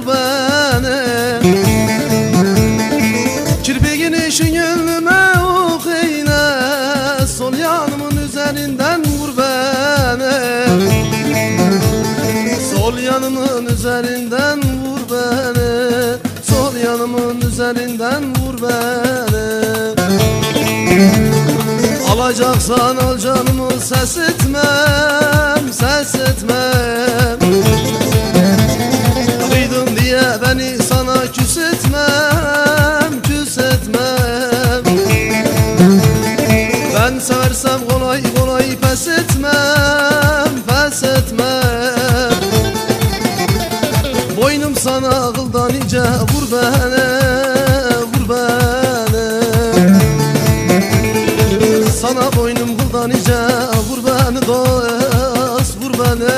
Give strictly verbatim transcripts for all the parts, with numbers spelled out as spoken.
vur beni. Kirpiğini şu gönlüme ok eyle, sol yanımın üzerinden vur beni. Sol yanımın üzerinden vur beni, sol yanımın üzerinden vur beni. Alacaksan al canımı, ses etmem, ses etmem. Kıydın diye beni sana küs etmem, küs etmem. Ben seversem kolay kolay pes etmem, pes etmem. Boynum sana kıldan ince, vur beni, vur beni. Sana boynum kıldan ince, vur beni dost, vur beni.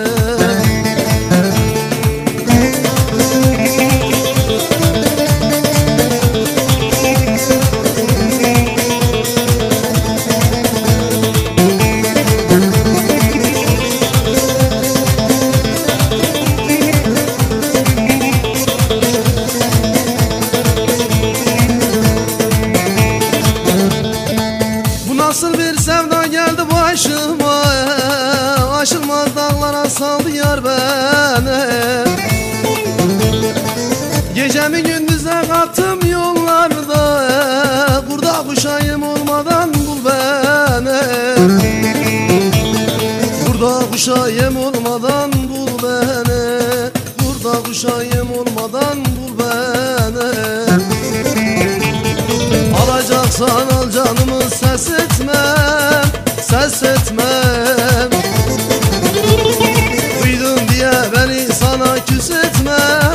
Nasıl bir sevda geldi başıma, aşılmaz dağlara saldı yar beni. Gecemi gündüze kattım yollarda, burada kuşayım olmadan bul beni. Burada kuşayım olmadan bul beni, burada kuşayım olmadan bul beni. Alacaksan al canımı, ses etmem, ses etmem. Kıydın diye beni sana küs etmem,